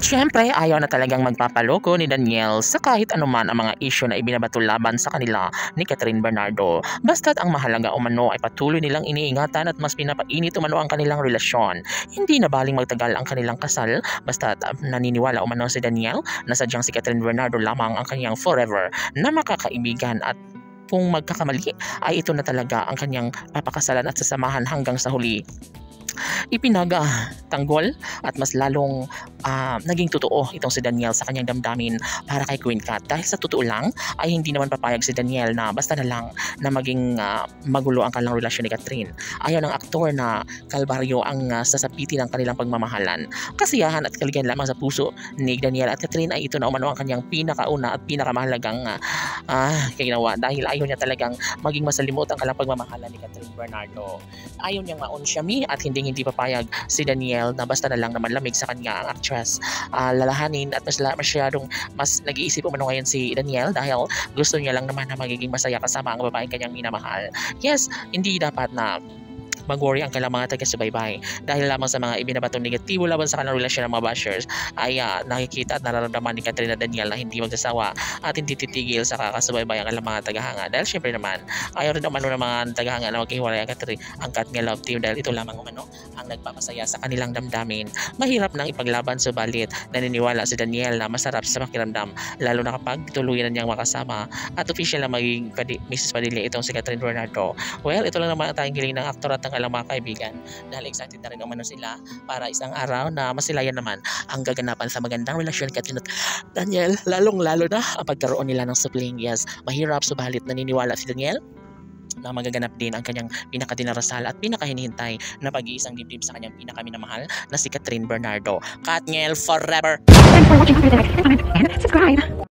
Siyempre, ayaw na talagang magpapaloko ni Daniel sa kahit anuman ang mga isyu na ibinabato laban sa kanila ni Catherine Bernardo. Basta't ang mahalaga umano ay patuloy nilang iniingatan at mas pinapainit umano ang kanilang relasyon. Hindi na baling magtagal ang kanilang kasal, basta't naniniwala umano si Daniel na sadyang si Catherine Bernardo lamang ang kanyang forever na makakaibigan at kung magkakamali ay ito na talaga ang kanyang papakasalan at sasamahan hanggang sa huli. Ipinatanggol at mas lalong naging totoo itong si Daniel sa kanyang damdamin para kay Queen Cat. Dahil sa totoo lang ay hindi naman papayag si Daniel na basta na lang na maging magulo ang kanilang relasyon ni Catherine. Ayaw ng aktor na kalbaryo ang sasapitin ng kanilang pagmamahalan. Kasiyahan at kaligayahan lamang sa puso ni Daniel at Catherine ay ito na umano ang kanyang pinakauna at pinakamahalagang ginawa dahil ayaw niya talagang maging masalimot ang kanilang pagmamahalan ni Catherine Bernardo. Ayaw niyang maunsyami at hindi papayag si Daniel na basta na lang naman lamig sa kanya ang actress. Lalahanin at masyadong mas nag-iisip umano ngayon si Daniel dahil gusto niya lang naman na magiging masaya kasama ang babaeng kanyang minamahal. Yes, hindi dapat na mag-worry ang kailang mga taga-subaybay dahil lamang sa mga ibinabatong negatibo laban sa kanilang relasyon ng mga bashers ay nakikita at nararamdaman ni Catherine at Daniel na hindi magsasawa at hindi titigil sa kakasubaybay ang kailang mga tagahanga dahil syempre naman ayaw rin naman ng mga tagahanga na maghiwalay ang Catherine ang Katnia Love Team dahil ito lamang umano ang nagpapasaya sa kanilang damdamin. Mahirap nang ipaglaban subalit naniniwala si Daniel na masarap sa pakiramdam lalo na kapag tuluyan na niyang makasama at official na maging Mrs. Padilla itong si Catherine Bernardo. Well, ito lang naman ang tanging hiling ng aktor at ng kailang mga kaibigan dahil excited na rin umano sila para isang araw na masilayan naman ang gaganapan sa magandang relasyon ni Catherine at Daniel, lalong-lalo na ang pagkaroon nila ng supling. Yes, mahirap subalit naniniwala si Daniel na magaganap din ang kanyang pinakadinarasal at pinakahinihintay na pag-iisang dibdib sa kanyang pinakaminamahal na si Catherine Bernardo. Katniel forever! Thanks for watching. Comment and subscribe.